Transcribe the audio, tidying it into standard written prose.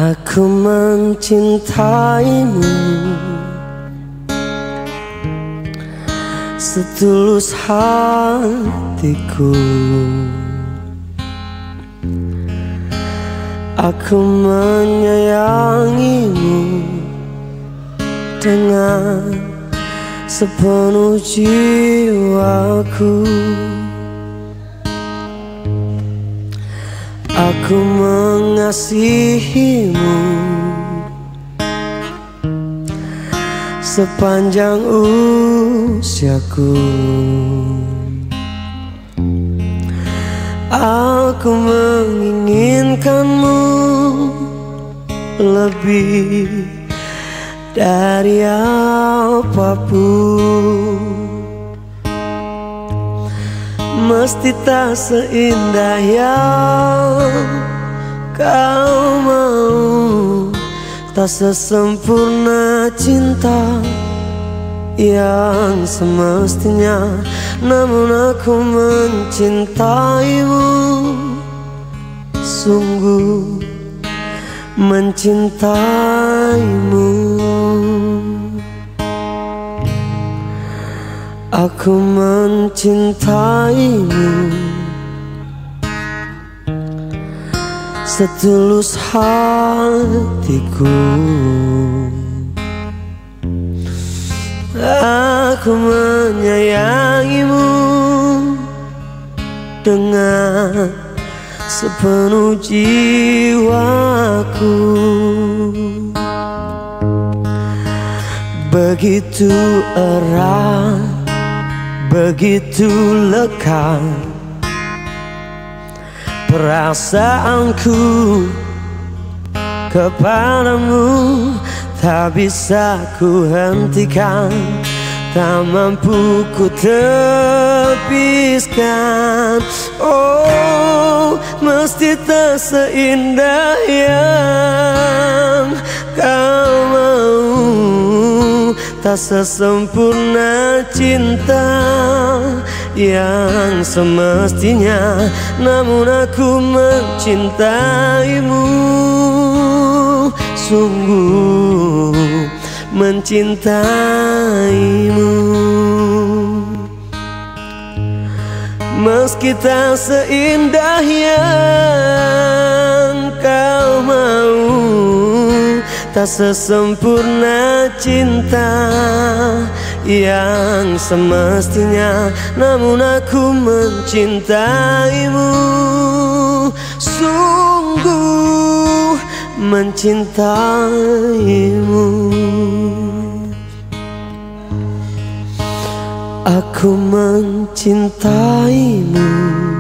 Aku mencintaimu setulus hatiku. Aku menyayangimu dengan sepenuh jiwaku. Aku mengasihimu sepanjang usiaku. Aku menginginkanmu lebih dari apapun. Mesti tak seindah yang kau mau, tak sesempurna cinta yang semestinya. Namun aku mencintaimu, sungguh mencintaimu. Aku mencintaimu setulus hatiku. Aku menyayangimu dengan sepenuh jiwaku. Begitu erat, begitu lekat perasaanku kepadamu, tak bisa ku hentikan, tak mampu ku tepiskan. Oh, mesti tak seindah yang kau mau, tak sesempurna cinta yang semestinya. Namun aku mencintaimu, sungguh mencintaimu. Meski tak seindah yang kau mau, tak sesempurna cinta yang semestinya. Namun aku mencintaimu, sungguh mencintaimu. Aku mencintaimu.